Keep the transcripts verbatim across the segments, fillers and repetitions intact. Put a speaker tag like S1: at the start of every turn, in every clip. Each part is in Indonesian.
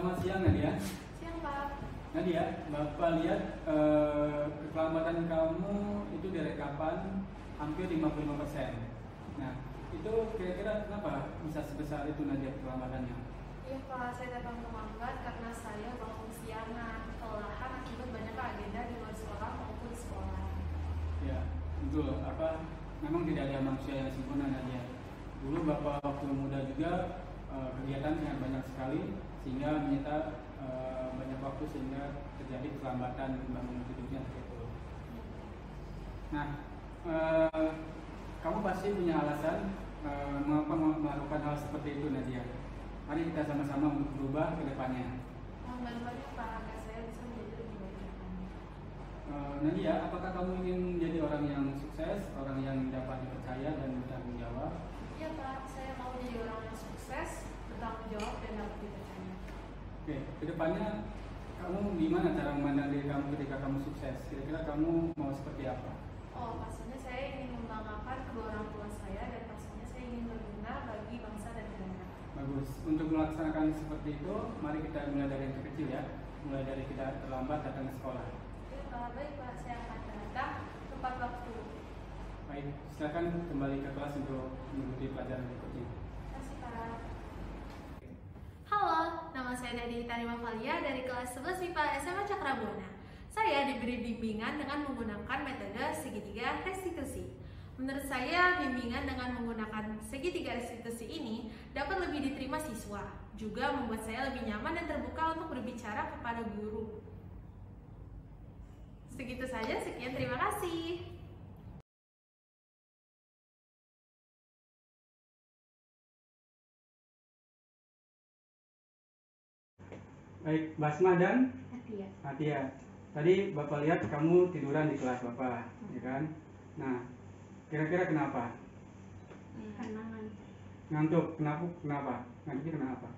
S1: Selamat siang Nadia.
S2: Siang Pak.
S1: Nadia, Bapak lihat eh, keterlambatan kamu itu dari kapan hampir lima puluh lima persen. Nah, itu kira-kira kenapa bisa sebesar itu Nadia keterlambatannya?
S2: Iya Pak, saya datang terlambat karena saya bangun siangan, kelelahan akibat banyak agenda di luar sekolah maupun sekolah.
S1: Ya, betul. Apa memang tidak ada manusia yang sempurna Nadia. Dulu Bapak waktu muda juga eh, kegiatan sangat banyak sekali sehingga menyita eh, banyak waktu sehingga terjadi keterlambatan bangun tidurnya gitu. Nah, eh, kamu pasti punya alasan eh, mengapa melakukan hal seperti itu Nadia. Mari kita sama-sama untuk berubah ke depannya.
S2: Mohon bantuannya Pak agar saya bisa menjadi lebih baik ke depannya.
S1: Eh, Nadia, apakah kamu ingin menjadi orang yang sukses, orang yang dapat dipercaya dan bertanggung jawab?
S2: Iya Pak, saya mau menjadi orang yang sukses, bertanggung jawab dan dapat dipercaya.
S1: Oke, kedepannya kamu gimana cara memandang diri kamu ketika kamu sukses? Kira-kira kamu mau seperti apa?
S2: Oh, pastinya saya ingin membanggakan kedua orang tua saya dan pastinya saya ingin berguna bagi bangsa dan negara.
S1: Bagus. Untuk melaksanakan seperti itu, mari kita mulai dari yang terkecil ya. Mulai dari kita terlambat datang ke sekolah.
S2: Iya Pak, baik Pak, saya akan datang tepat waktu.
S1: Baik, silakan kembali ke kelas untuk mengikuti pelajaran berikutnya.
S2: Terima kasih Pak. Halo, nama saya Nadia Tarima Valia dari kelas sebelas M I P A S M A Cakrabuana. Saya diberi bimbingan dengan menggunakan metode segitiga restitusi. Menurut saya, bimbingan dengan menggunakan segitiga restitusi ini dapat lebih diterima siswa, juga membuat saya lebih nyaman dan terbuka untuk berbicara kepada guru. Segitu saja, sekian, terima kasih.
S1: Baik, Basma dan
S2: Nadia.
S1: Atia. Tadi Bapak lihat kamu tiduran di kelas Bapak, ya kan? Nah, kira-kira kenapa?
S3: Karena ngantuk.
S1: Ngantuk. Kenapa? Kenapa? Ngantuknya kenapa?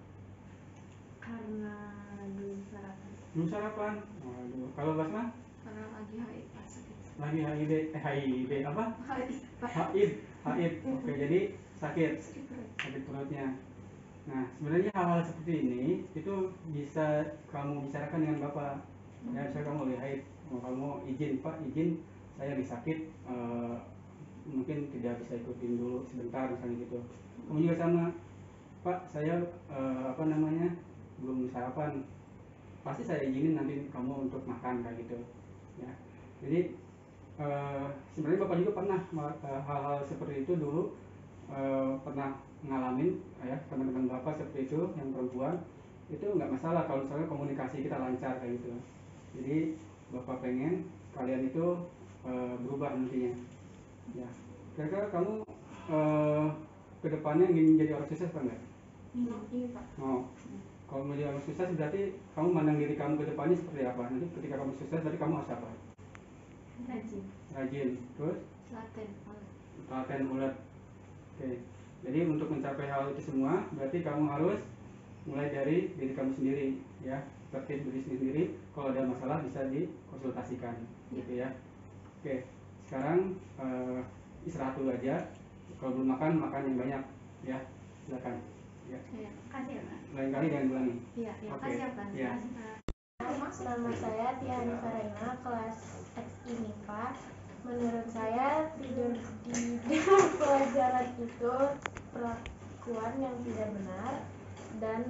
S3: Karena belum sarapan.
S1: Belum sarapan. Waduh. Kalau Basma?
S3: Karena lagi haid pas sakit.
S1: Lagi H I D, eh H I D apa?
S3: Haid.
S1: Haid, Haid. Oke, jadi sakit,
S3: Sakit perut.
S1: sakit perutnya. Nah, sebenarnya hal-hal seperti ini itu bisa kamu bicarakan dengan Bapak. Ya, misalnya kamu lagi haid, mau kamu izin Pak, izin saya lagi sakit, eh, mungkin tidak bisa ikutin dulu sebentar misalnya gitu. Kamu juga sama, Pak, saya eh, apa namanya belum sarapan, pasti saya izinin nanti kamu untuk makan kayak gitu. Ya, jadi eh, sebenarnya Bapak juga pernah eh, hal-hal seperti itu dulu eh, pernah ngalamin ya teman-teman Bapak seperti itu yang perempuan itu nggak masalah kalau misalnya komunikasi kita lancar kayak gitu. Jadi Bapak pengen kalian itu eh, berubah nantinya. Ya, kira-kira kamu eh, kedepannya ingin menjadi orang sukses apa enggak?
S3: Ini, ini Pak.
S1: Mau. Kalau menjadi orang sukses berarti kamu mandang diri kamu kedepannya seperti apa? Nanti ketika kamu sukses berarti kamu harus apa?
S3: Rajin.
S1: Rajin. Terus
S3: Telaten.
S1: telaten ulet. Oke. Jadi untuk mencapai hal itu semua berarti kamu harus mulai dari diri kamu sendiri ya. Tertib diri sendiri, kalau ada masalah bisa dikonsultasikan gitu ya. Oke, sekarang eh, istirahat dulu aja. Kalau belum makan, makan yang banyak ya. Silakan. Ya.
S3: Iya. Kasih ya Pak.
S1: Lain kali jangan ulangi.
S3: Iya, iya.
S1: Oke.
S3: Kasih ya Pak.
S1: Iya.
S3: Kasih Pak. Nama saya Tia Hanifah Raina, kelas X I M I P A. Menurut saya tidur di dalam pelajaran itu perlakuan yang tidak benar dan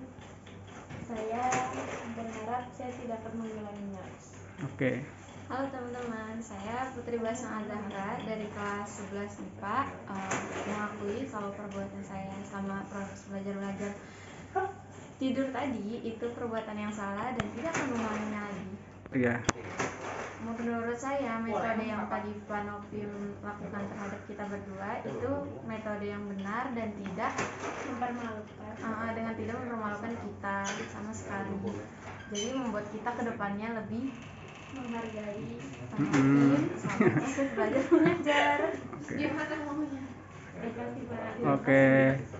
S3: saya berharap saya tidak akan mengulanginya.
S1: Oke.
S3: Halo teman-teman, saya Putri Basma Azahra dari kelas sebelas M I P A. Uh, mengakui kalau perbuatan saya sama proses belajar-belajar tidur tadi itu perbuatan yang salah dan tidak akan mengulanginya lagi.
S1: Iya.
S3: Menurut saya metode yang tadi Pak Novi lakukan terhadap kita berdua itu metode yang benar dan tidak mempermalukan, uh, dengan tidak mempermalukan kita sama sekali. Jadi membuat kita kedepannya lebih menghargai sama tim, sama proses belajar mengajar. Gimana maunya? Terima kasih Pak.
S1: Oke.